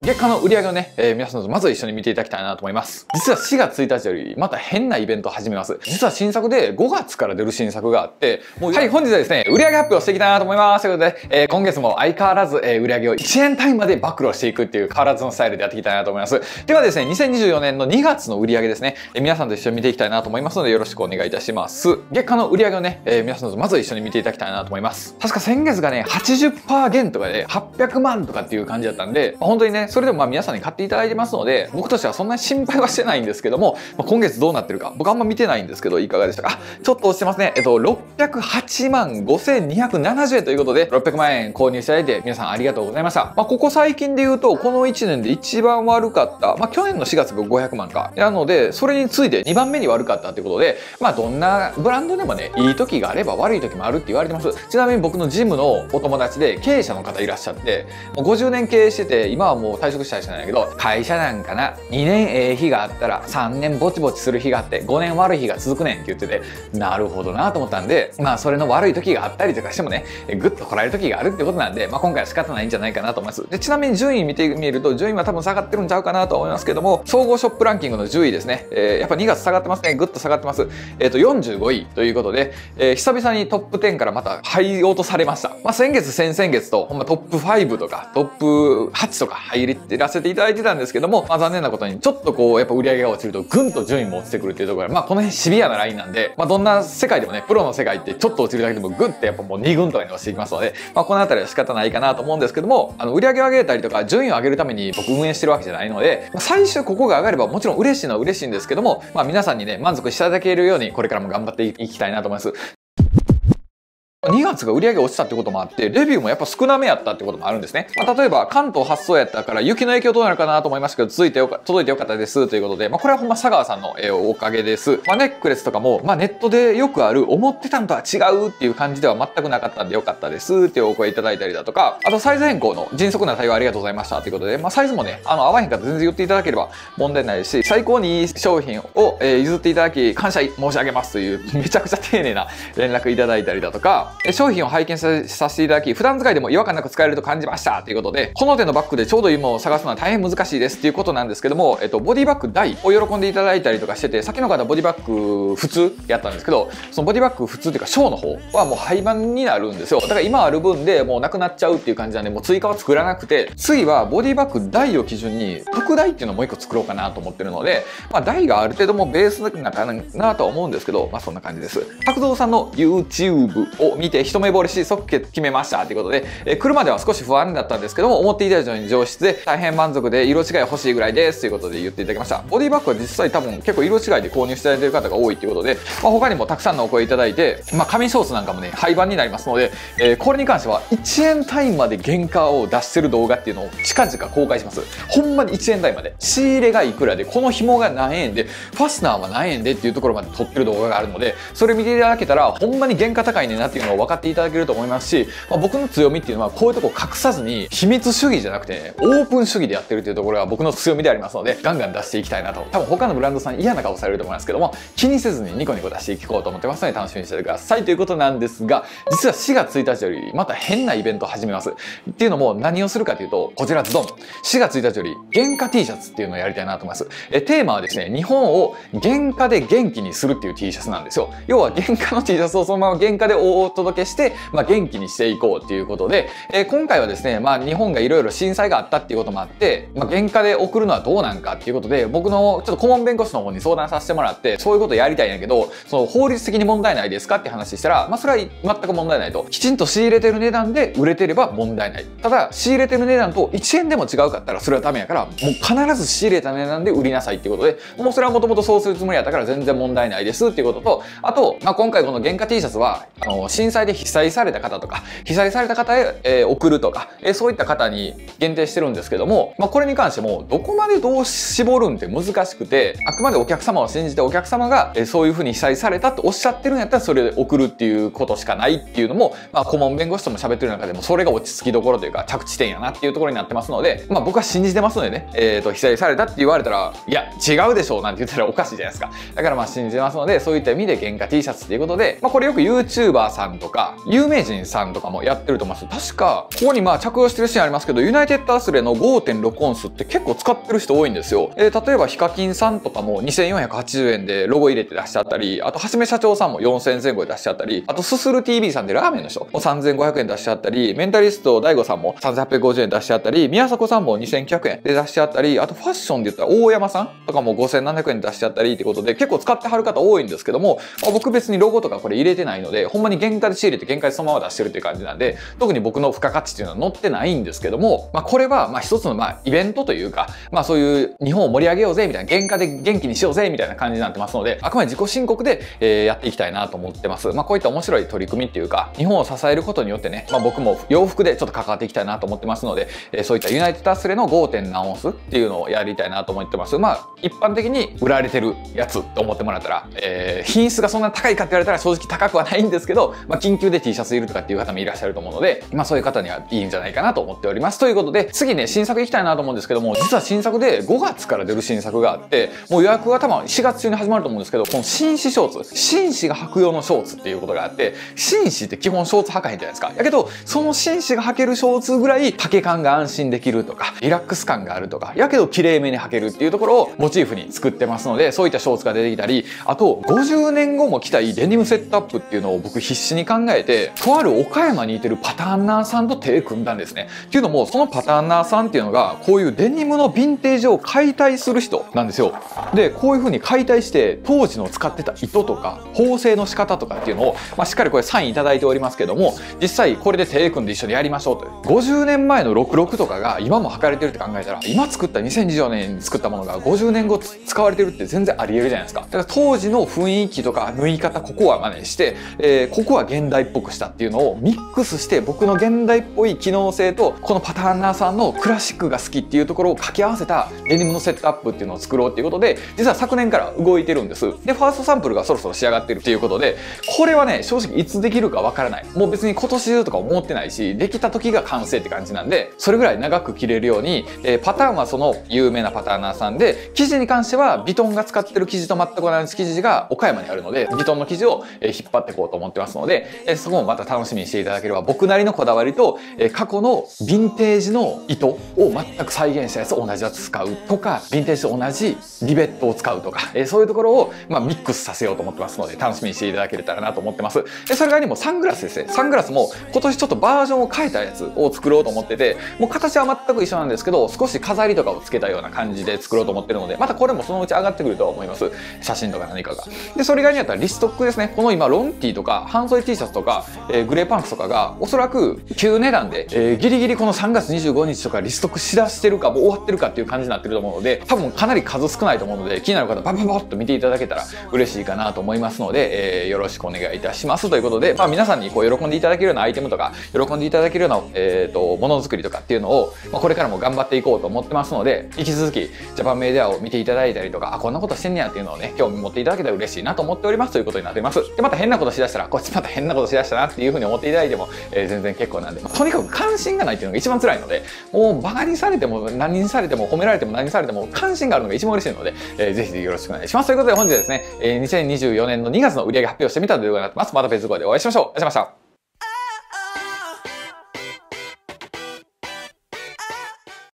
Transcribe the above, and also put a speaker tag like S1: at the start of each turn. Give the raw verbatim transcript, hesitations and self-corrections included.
S1: 月間の売り上げをね、えー、皆さんとまず一緒に見ていただきたいなと思います。実はしがつついたちよりまた変なイベントを始めます。実は新作でごがつから出る新作があって、もうはい、本日はですね、売り上げ発表していきたいなと思います。ということで、えー、今月も相変わらず、えー、売り上げをいちえん単位まで暴露していくっていう変わらずのスタイルでやっていきたいなと思います。ではですね、にせんにじゅうよねんのにがつの売り上げですね、えー、皆さんと一緒に見ていきたいなと思いますので、よろしくお願いいたします。月間の売り上げをね、えー、皆さんとまず一緒に見ていただきたいなと思います。確か先月がね、はちじゅっパーセント 減とかではっぴゃくまんとかっていう感じだったんで、まあ、本当にね、それでもまあ皆さんに買っていただいてますので、僕としてはそんなに心配はしてないんですけども、まあ、今月どうなってるか、僕あんま見てないんですけど、いかがでしたか。あ、ちょっと落ちてますね。えっと、ろっぴゃくはちまんごせんにひゃくななじゅうえんということで、ろっぴゃくまんえん購入していただいて、皆さんありがとうございました。まあ、ここ最近で言うと、このいちねんで一番悪かった、まあ、去年のしがつがごひゃくまんか。なので、それについてにばんめに悪かったってことで、まあ、どんなブランドでもね、いい時があれば悪い時もあるって言われてます。ちなみに僕のジムのお友達で経営者の方いらっしゃって、もうごじゅうねん経営してて、今はもう退職したりしてないけど、会社なんかな、にねんええ日があったらさんねんぼちぼちする日があって、ごねん悪い日が続くねんって言ってて、なるほどなと思ったんで、まあそれの悪い時があったりとかしてもね、ぐっとこらえる時があるってことなんで、まあ今回は仕方ないんじゃないかなと思います。で、ちなみに順位見てみると、順位は多分下がってるんちゃうかなと思いますけども、総合ショップランキングのじゅういですね。えー、やっぱにがつ下がってますね。ぐっと下がってます。えっと、よんじゅうごいということで、えー、久々にトップじゅうからまた入ろうとされました。まあ先月、先々月と、ほんまトップごとかトップはちとか入らせていただいてたんですけども、まあ残念なことにちょっとこう、やっぱ売り上げが落ちるとぐんと順位も落ちてくるっていうところで、まあこの辺シビアなラインなんで、まあどんな世界でもね、プロの世界ってちょっと落ちるだけでもグンってやっぱもうにぐんとかに落ちていきますので、まあこのあたりは仕方ないかなと思うんですけども、あの売り上げを上げたりとか順位を上げるために僕運営してるわけじゃないので、まあ、最終ここが上がればもちろん嬉しいのは嬉しいんですけども、まあ皆さんにね、満足していただけるようにこれからも頑張っていきたいなと思います。にがつが売り上げ落ちたってこともあって、レビューもやっぱ少なめやったってこともあるんですね。まあ、例えば、関東発送やったから雪の影響どうなるかなと思いましたけど、続いてよか、届いてよかったですということで、まあ、これはほんま佐川さんの、えー、おかげです。まあ、ネックレスとかも、まあ、ネットでよくある、思ってたのとは違うっていう感じでは全くなかったんでよかったですっていうお声いただいたりだとか、あとサイズ変更の迅速な対応ありがとうございましたということで、まあ、サイズもね、あの、合わへんかったら全然言っていただければ問題ないし、最高にいい商品を、えー、譲っていただき、感謝申し上げますという、めちゃくちゃ丁寧な連絡いただいたりだとか、商品を拝見させていただき、普段使いでも違和感なく使えると感じましたということで、この手のバッグでちょうどいいものを探すのは大変難しいですっていうことなんですけども、えっと、ボディバッグ大を喜んでいただいたりとかしてて、さっきの方ボディバッグ普通やったんですけど、そのボディバッグ普通っていうか小の方はもう廃盤になるんですよ。だから今ある分でもうなくなっちゃうっていう感じなんで、もう追加は作らなくて、次はボディバッグ大を基準に特大っていうのをもう一個作ろうかなと思ってるので、まあ大がある程度もベースなかなとは思うんですけど、まあそんな感じです。白蔵さんの YouTube を見て一目惚れし即決めましたということで、えー、来るまでは少し不安だったんですけども、思っていた以上に上質で大変満足で色違い欲しいぐらいですということで言っていただきました。ボディバッグは実際多分結構色違いで購入していただいている方が多いということで、まあ、他にもたくさんのお声いただいて、まあ、紙ソースなんかもね、廃盤になりますので、えー、これに関してはいちえん単位まで原価を出してる動画っていうのを近々公開します。ほんまにいちえん単位まで。仕入れがいくらで、この紐が何円で、ファスナーは何円でっていうところまで撮ってる動画があるので、それ見ていただけたら、ほんまに原価高いねんなっていうのを分かっていただけると思いますし、まあ、僕の強みっていうのはこういうとこ隠さずに秘密主義じゃなくてオープン主義でやってるっていうところが僕の強みでありますので、ガンガン出していきたいなと。多分他のブランドさん嫌な顔されると思いますけども、気にせずにニコニコ出していこうと思ってますので楽しみにしててくださいということなんですが、実はしがつついたちよりまた変なイベントを始めます。っていうのも何をするかというと、こちらズドン、しがつついたちより原価 T シャツっていうのをやりたいなと思います。えテーマはですね、日本を原価で元気にするっていう T シャツなんですよ。要は原価の T シャツをそのまま原価でお届けして、まあ、元気にしていこうっていうことで、えー、今回はですね、まあ日本がいろいろ震災があったっていうこともあって、まあ、原価で送るのはどうなんかっていうことで、僕のちょっと顧問弁護士の方に相談させてもらって、そういうことやりたいんやけど、その法律的に問題ないですかって話したら、まあそれは全く問題ないと。きちんと仕入れてる値段で売れてれば問題ない。ただ、仕入れてる値段といちえんでも違うかったらそれはダメやから、もう必ず仕入れた値段で売りなさいっていうことで、もうそれはもともとそうするつもりやったから全然問題ないですっていうことと、あと、まあ今回この原価 T シャツは、あの、震災で被災された方とか、被災された方へ、えー、送るとか、えー、そういった方に限定してるんですけども、まあこれに関しても、どこまでどう絞るんって難しくて、あくまでお客様を信じてお客様が、えー、そういうふうに被災されたっておっしゃってるんやったらそれで送るっていうことしかないっていうのも、まあ顧問弁護士とも喋ってる中でもそれが落ち着きどころというか着地点やなっていうところになってますので、まあ僕は信じてますのでね、えーと、被災されたって言われたら、いや、違うでしょうなんて言ったらおかしいじゃないですか。だからまあ信じてますので、そういった意味で原価 T シャツっていうことで、まあこれよく YouTuber さんんとか、有名人さんとかもやってると思います。確か、ここにまあ着用してるシーンありますけど、ユナイテッドアスレの ごてんろく オンスって結構使ってる人多いんですよ。えー、例えばヒカキンさんとかもにせんよんひゃくはちじゅうえんでロゴ入れて出しちゃったり、あとはじめ社長さんもよんせんえんぜん後で出しちゃったり、あとすする ティーブイ さんでラーメンの人もさんぜんごひゃくえん出しちゃったり、メンタリスト ダイゴ さんもさんぜんはっぴゃくごじゅうえん出しちゃったり、宮迫さんもにせんきゅうひゃくえんで出しちゃったり、あとファッションで言ったら大山さんとかもごせんななひゃくえんで出しちゃったりってことで結構使ってはる方多いんですけども、まあ、僕別にロゴとかこれ入れてないので、ほんまに原価で仕入れて原価でそのまま出してるっていう感じなんで、特に僕の付加価値っていうのは載ってないんですけども、まあこれはまあ一つのまあイベントというか、まあそういう日本を盛り上げようぜみたいな、原価で元気にしようぜみたいな感じになってますので、あくまで自己申告で、えー、やっていきたいなと思ってます。まあこういった面白い取り組みっていうか、日本を支えることによってね、まあ僕も洋服でちょっと関わっていきたいなと思ってますので、えー、そういったユナイテッドアスレの ごてん何オンスっていうのをやりたいなと思ってます。まあ一般的に売られてるやつと思ってもらったら、えー、品質がそんな高いかって言われたら正直高くはないんですけど、まあ緊急で T シャツいるとかっていう方もいらっしゃると思うので、まあそういう方にはいいんじゃないかなと思っております。ということで、次ね、新作いきたいなと思うんですけども、実は新作でごがつから出る新作があって、もう予約が多分しがつ中に始まると思うんですけど、この紳士ショーツ、紳士が履く用のショーツっていうことがあって、紳士って基本ショーツ履かへんじゃないですか。やけど、その紳士が履けるショーツぐらい丈感が安心できるとか、リラックス感があるとか、やけど綺麗めに履けるっていうところをモチーフに作ってますので、そういったショーツが出てきたり、あとごじゅうねんごも着たいデニムセットアップっていうのを僕必死に考えて、とある岡山にいてるパターンナーさんと手組んだんですね。っていうのも、そのパターンナーさんっていうのが、こういうデニムのヴィンテージを解体する人なんですよ。で、こういう風に解体して、当時の使ってた糸とか、縫製の仕方とかっていうのを、まあ、しっかりこれサインいただいておりますけども、実際これで手組んで一緒にやりましょうという。ごじゅうねんまえのろくろくとかが今も履かれてるって考えたら、今作ったにせんにじゅうよねんに作ったものがごじゅうねんご使われてるって全然あり得るじゃないですか。だから当時の雰囲気とか縫い方、ここは真似して、えー、ここは現代っぽくしたっていうのをミックスして、僕の現代っぽい機能性と、このパターンナーさんのクラシックが好きっていうところを掛け合わせたデニムのセットアップっていうのを作ろうっていうことで、実は昨年から動いてるんです。で、ファーストサンプルがそろそろ仕上がってるっていうことで、これはね、正直いつできるかわからない。もう別に今年中とか思ってないし、できた時が完成って感じなんで、それぐらい長く着れるように、えー、パターンはその有名なパターナーさんで、生地に関してはビトンが使ってる生地と全く同じ生地が岡山にあるので、ビトンの生地を引っ張っていこうと思ってますので、えー、そこもまた楽しみにしていただければ、僕なりのこだわりと、えー、過去のヴィンテージの糸を全く再現したやつを同じやつ使うとか、ヴィンテージと同じリベットを使うとか、えー、そういうところを、まあ、ミックスさせようと思ってますので、楽しみにしていただけたらなと思ってます。で、それがにもサングラスですね。サングラスも今年ちょっとバージョンを変えたやつを作ろうと思ってて、もう形は全く一緒なんですけど、少し飾りとかをつけたような感じで作ろうと思ってるので、またこれもそのうち上がってくるとは思います。写真とか何かが。で、それ以外にあったらリストックですね。この今、ロンティーとか、半袖 T シャツとか、えー、グレーパンツとかが、おそらく旧値段で、えー、ギリギリこのさんがつにじゅうごにちとかリストックしだしてるか、もう終わってるかっていう感じになってると思うので、多分かなり数少ないと思うので、気になる方、ババババッと見ていただけたら嬉しいかなと思いますので、えー、よろしくお願いいたしますということで、まあ皆さんにこう喜んでいただけるようなアイテムとか、喜んでいただけるような、えーと、ものづくりとかっていうのを、まあ、これからも頑張っていこうと思ってますので、引き続き、ジャパンメディアを見ていただいたりとか、あ、こんなことしてんねやっていうのをね、興味持っていただけたら嬉しいなと思っておりますということになっています。で、また変なことしだしたら、こっちまた変なことしだしたなっていうふうに思っていただいても、えー、全然結構なんで、まあ、とにかく関心がないっていうのが一番辛いので、もうバカにされても何にされても褒められても何にされても関心があるのが一番嬉しいので、えー、ぜひぜひよろしくお願いします。ということで本日はですね、えー、にせんにじゅうよねんのにがつの売上発表してみたという動画になってます。また別動画でお会いしましょう。ありがとうございました。